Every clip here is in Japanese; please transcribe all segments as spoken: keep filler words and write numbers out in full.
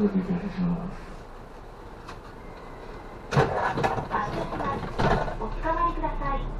ご提供いたします。 発車します。おつかまりください。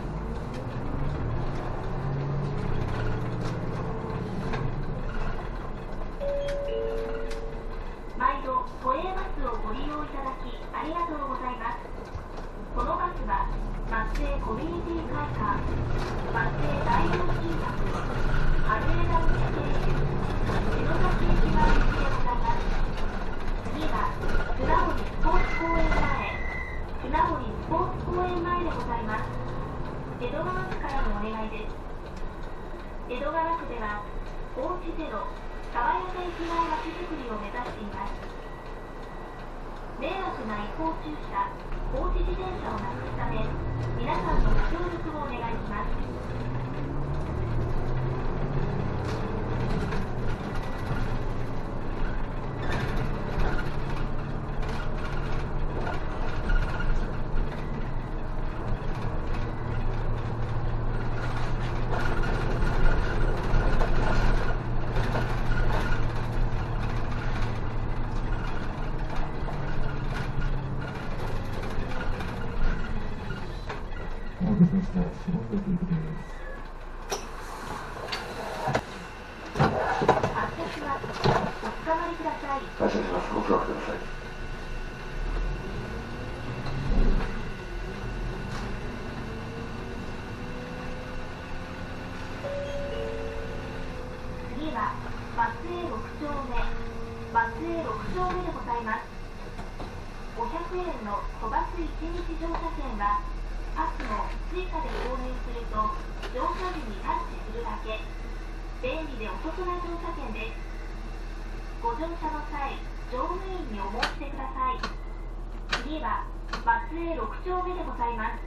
毎度都営バスをご利用いただきありがとうございます。このバスは松江コミュニティ会館、松江大洋新宅、春枝口経由、篠崎駅前行きでございます。次は船堀スポーツ公園前、船堀スポーツ公園前でございます。江戸川区からのお願いです。江戸川区では放置ゼロ、爽やか駅前まちづくりを目指しています。迷惑な違法駐車、放置自転車をなくすため、皆さんのご協力をお願いします。 お待たせしました。下関行きです。 発車します。おつかまりください。 発車します。ご座ください。 次は松江ろく丁目、松江ろく丁目でございます。ごひゃくえんの都バスいちにち乗車券はパスの追加で購入すると乗車時にタッチするだけ。便利でお得な乗車券です。ご乗車の際、乗務員にお申し出ください。次は松江ろく丁目でございます。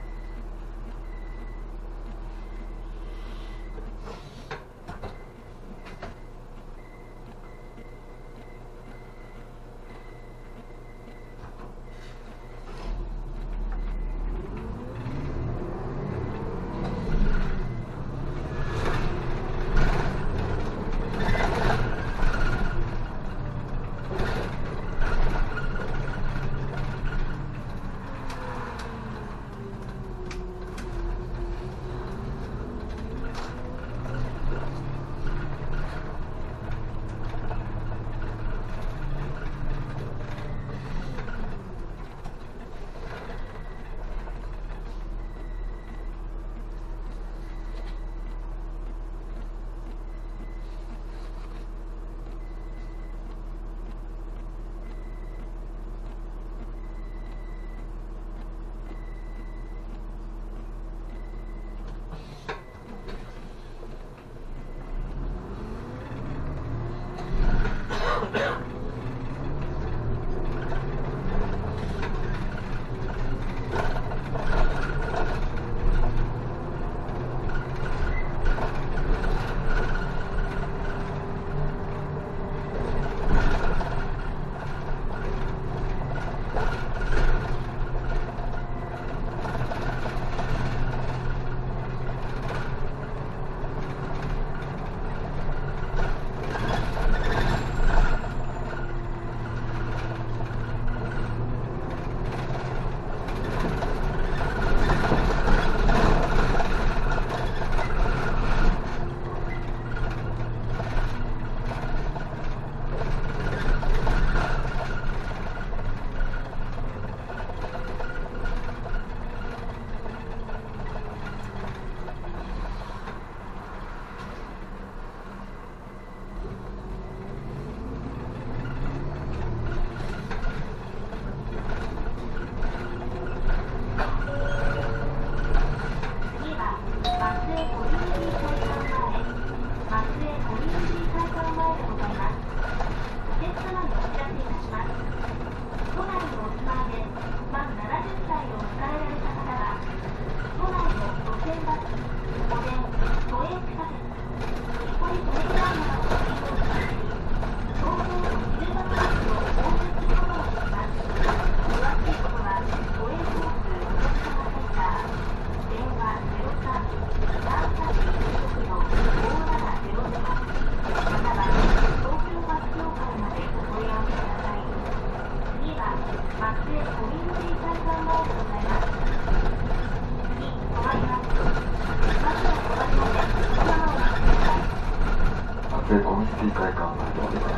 ティ会館までおります。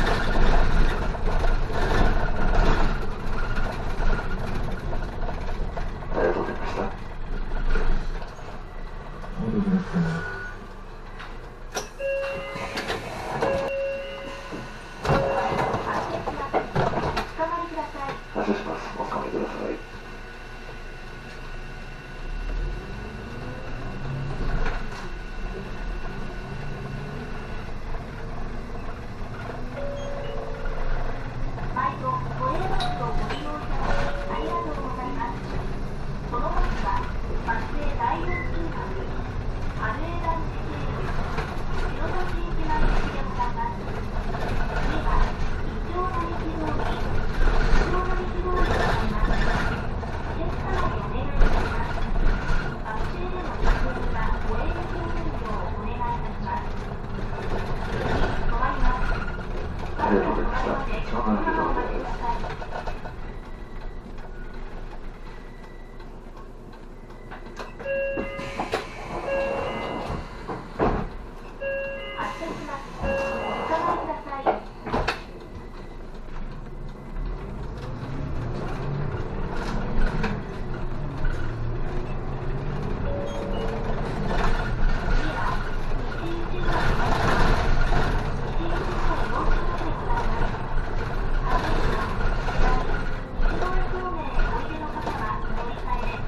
ありがとうございました。ありがとうございました。発車します。お構いください。 毎度都営バスをご利用いただきありがとうございます。このバスは松江第四中学春江団地経由白田市行き前行きでございます。次は一丁並木通り一丁並木通りでございます。チェックまでお願いいたします。バス停での着用はご遠慮くださいようお願いいたします。次止まります。 ありがとうございました。まもなく到着です。 発車します。お構いください。次は西一条になります。西一条よん号でございます。発車します。左、西道駅方面へおいでの方は乗り換えです。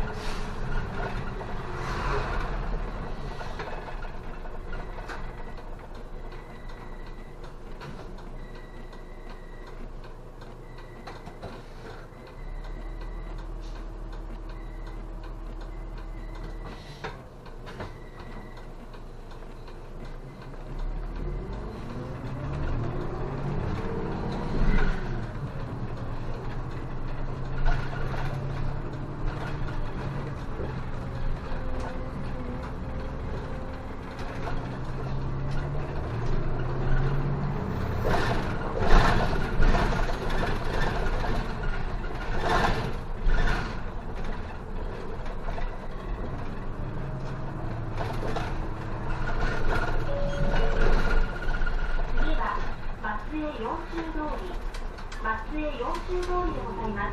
次は松江四中通り松江四中通りでございます。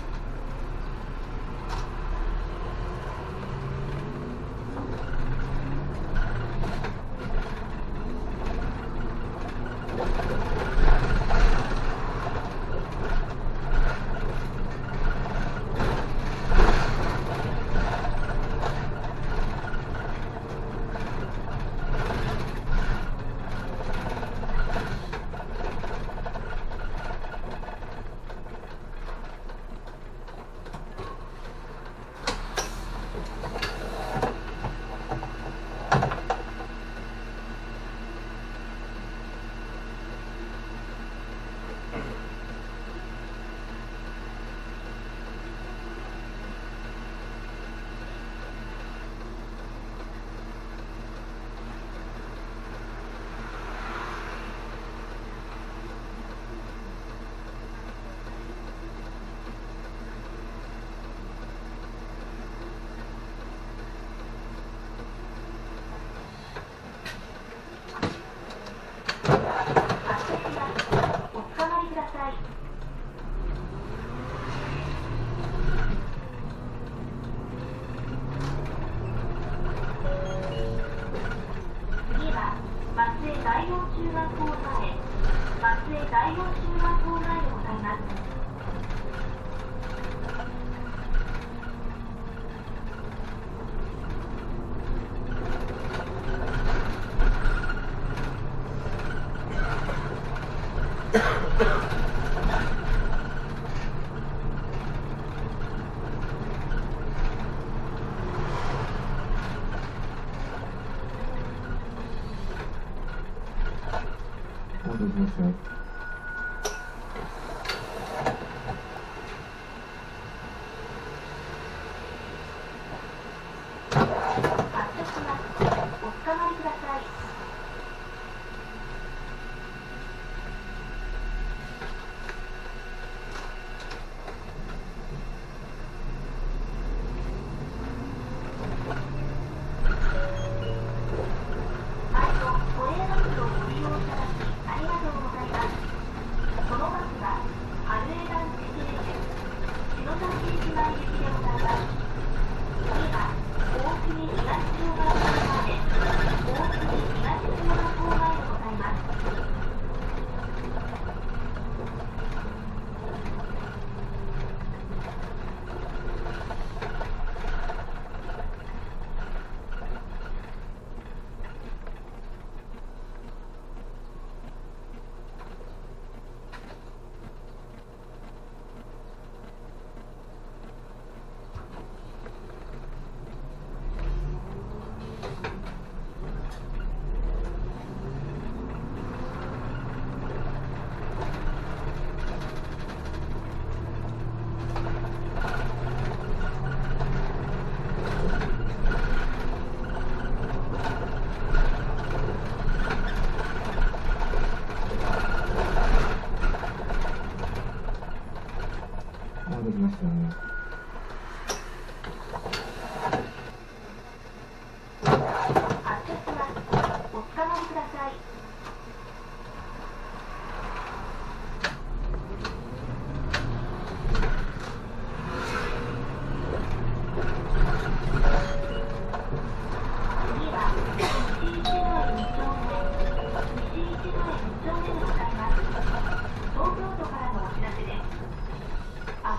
発車します。おつかまりください。次は松江第四中学校前松江第四中学校前でございます。 ありがとうございました。 発車します。おつかまりください。毎度都営バスをご利用いた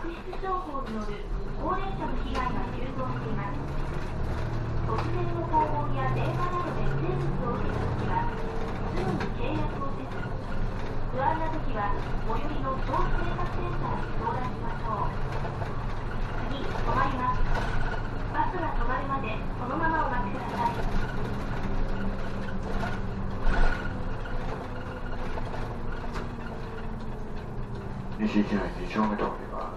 失情報による高齢者の被害が急増しています。突然の訪問や電話などで不正物を受けたときは、すぐに契約をせず、不安なときは最寄りの消費生活センターに相談しましょう。次、止まります。バスが止まるまでそのままお待ちください。 西一内に丁目とおります。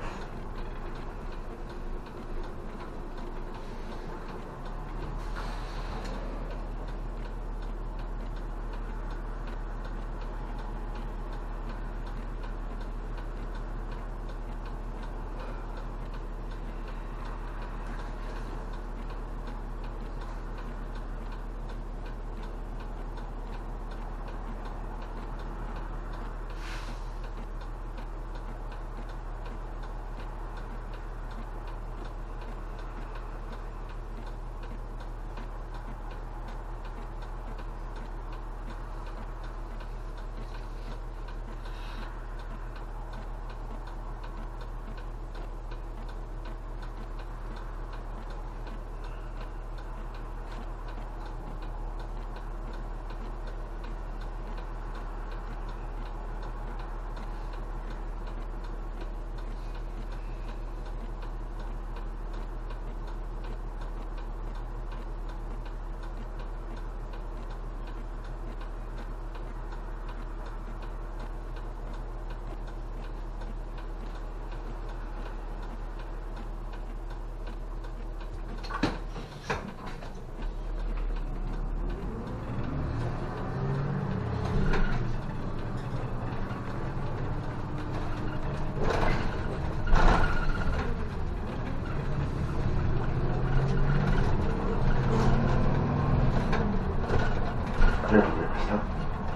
ありがとうございました。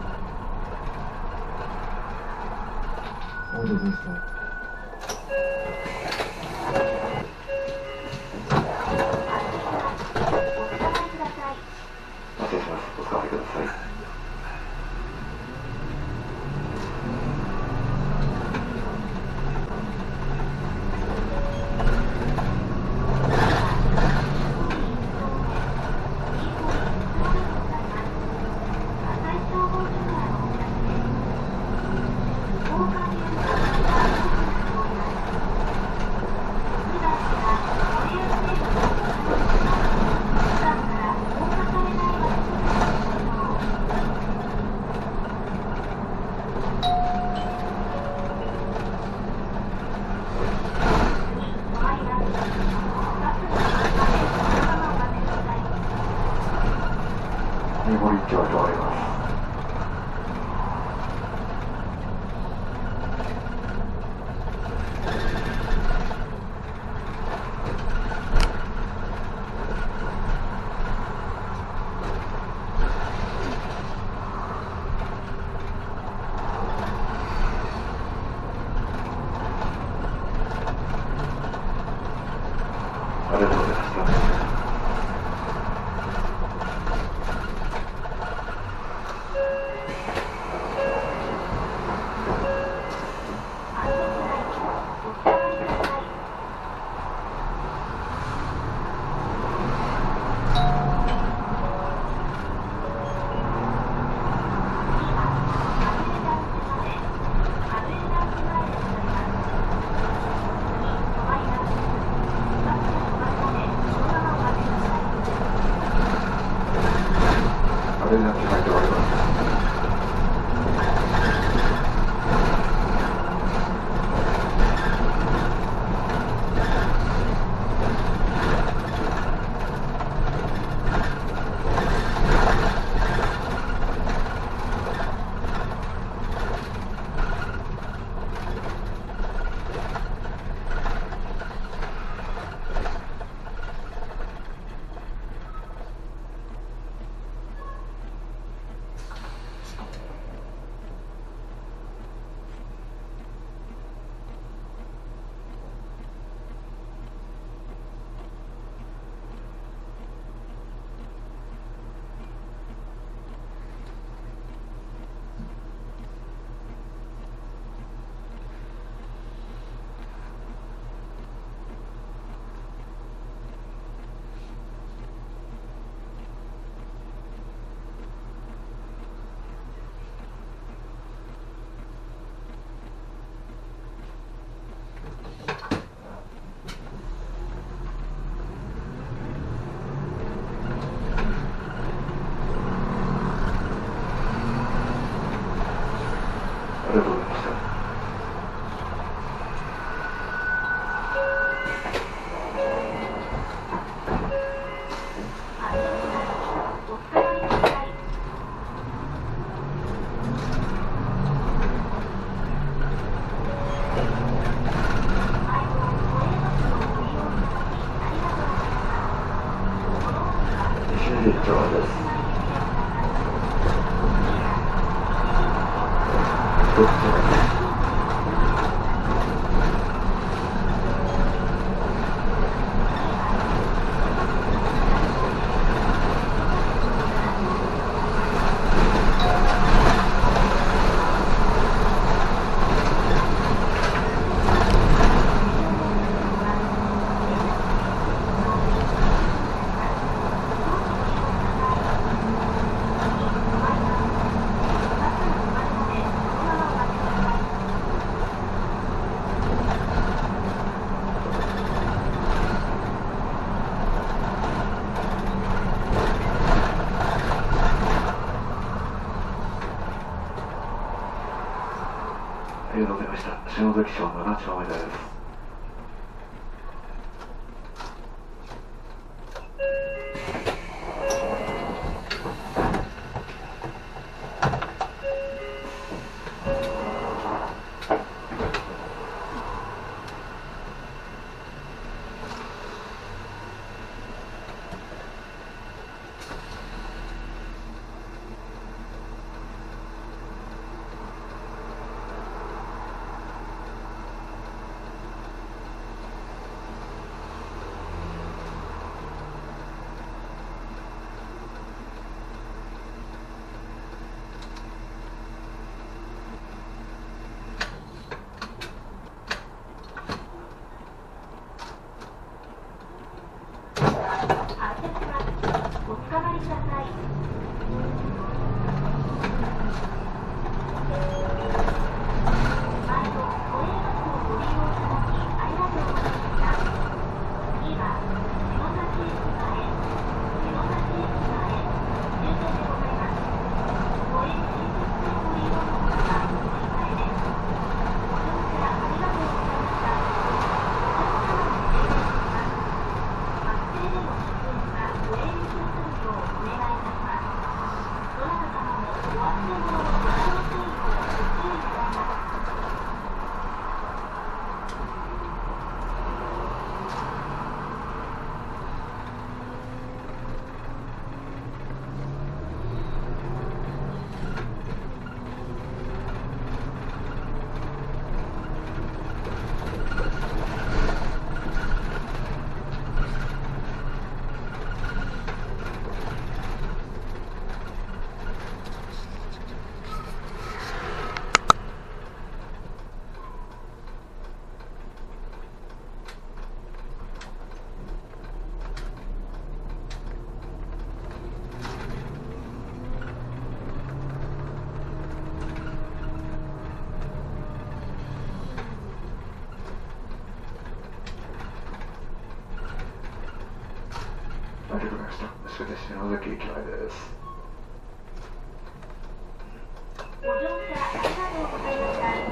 お疲れ様でした。 失礼します。お使いください。ご一丁とおります。ありがとうございました。あれになって書いております。 駅前です。どうぞ。ありがとうございました。篠崎町なな丁目です。 おつかまりください。前の都営バスをご利用いただきありがとうございました。次は篠崎駅前、篠崎駅前、終点でございます。都営新宿線ご利用の方はお乗り換えです。ご乗車ありがとうございました。お客様に提供します。バス停での出演はご遠慮ください。お願いいたします。どなた様もお忘れ物のご使用注意をご注意ください。 ありがとうございました。それで篠崎駅前です。 ご乗車ありがとうございました。